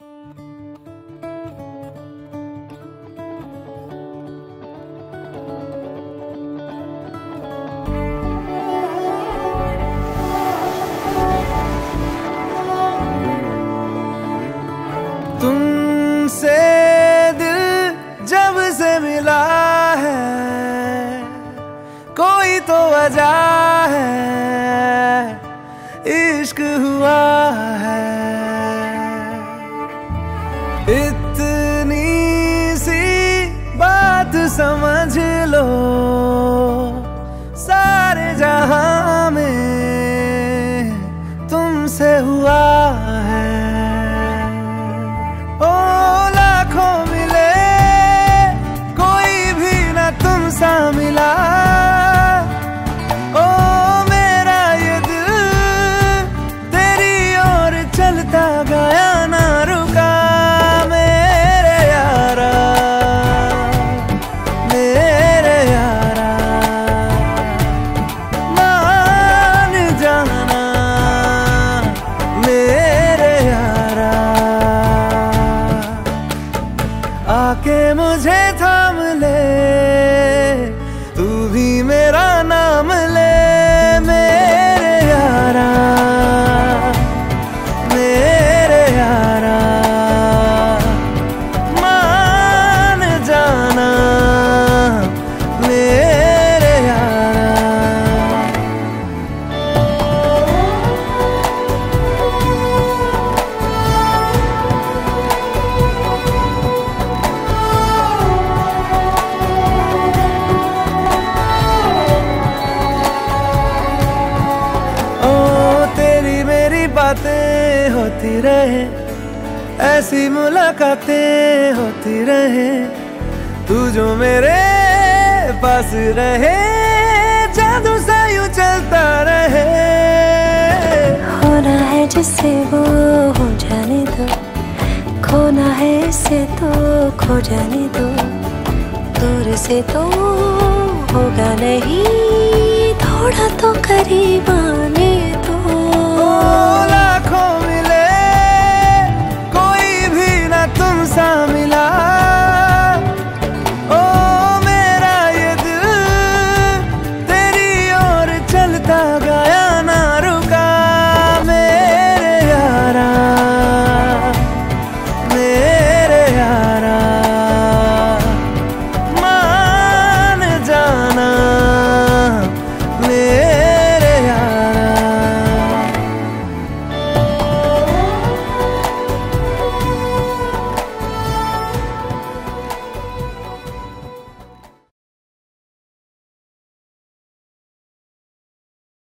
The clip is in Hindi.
तुमसे दिल जब से मिला है, कोई तो वजह है, इश्क हुआ है। इतनी सी बात समझ लो, सारे जहां में तुमसे हुआ है। ओ लाखों मिले, कोई भी ना तुम सा मिला। ओ मेरा ये दिल तेरी ओर चलता गया, ना रुका। मेरे यारा, मेरे यारा, मान जाना मेरे यारा। आके मुझे थाम ले, तू भी मेरा नाम ले। मेरे यारा, मेरे यारा, मान जाना मेरे यारा। बातें होती रहे, ऐसी मुलाकातें होती रहे, तू जो मेरे पास रहे, जादू सा यूं चलता रहे। होना है जिससे वो हो जाने दो, खोना है इससे तो खो जाने दो। दूर से तो होगा नहीं, थोड़ा तो करीब